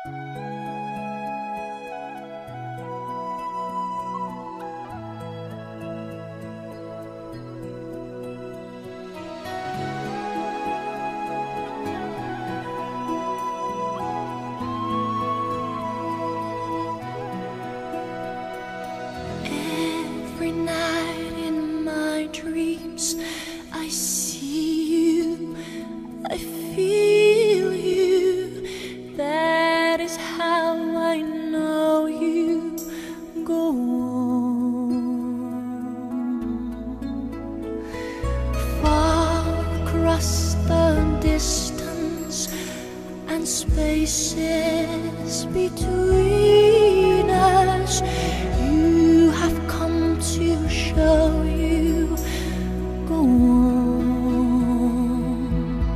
Every night in my dreams I see you, I feel you. That is how I know you. Go on. Far across the distance and spaces between us, you have come to show you. Go on.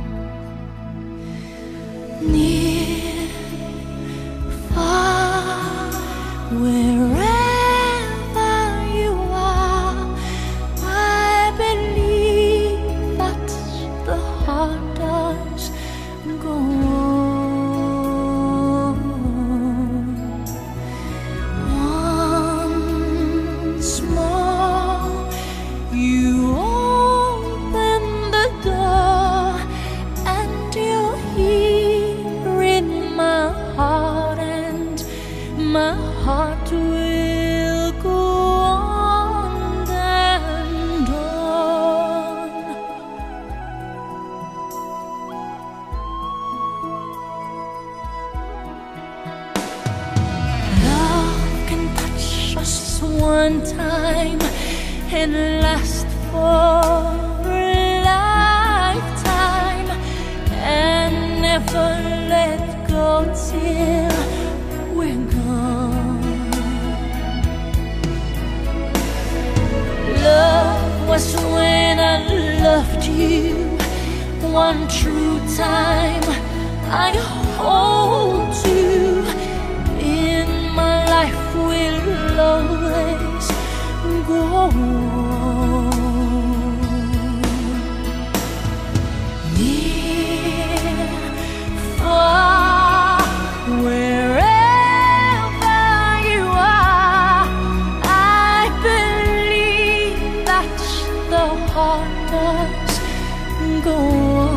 Near, far, wherever you are, I believe that the heart does. Go on. Once more, you open the door, and you're here in my heart, and my heart will go on and on. Love can touch us one time and last for a lifetime, and never let go till we're gone. Love was when I loved you one true time. I hold you in my life, will always go on. Near, far, wherever you are, I believe that the heart does go on.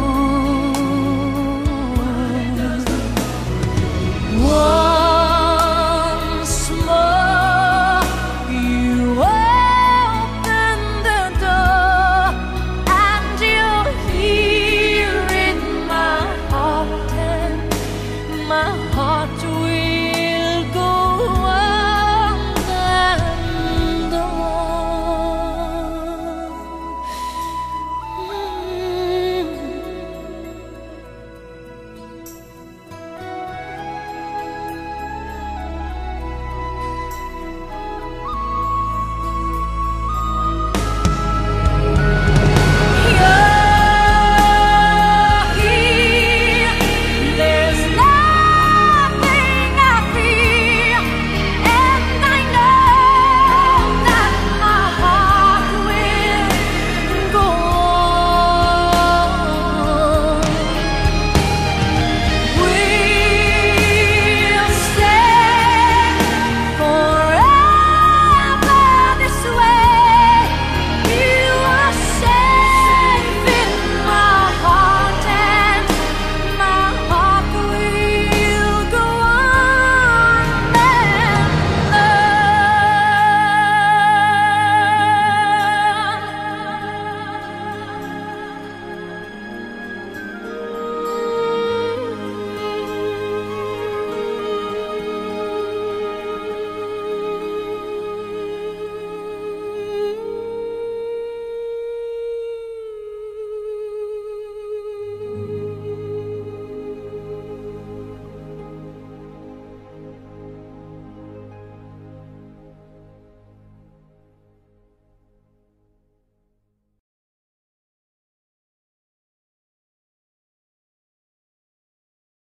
Once more, you open the door, and you're here in my heart, and my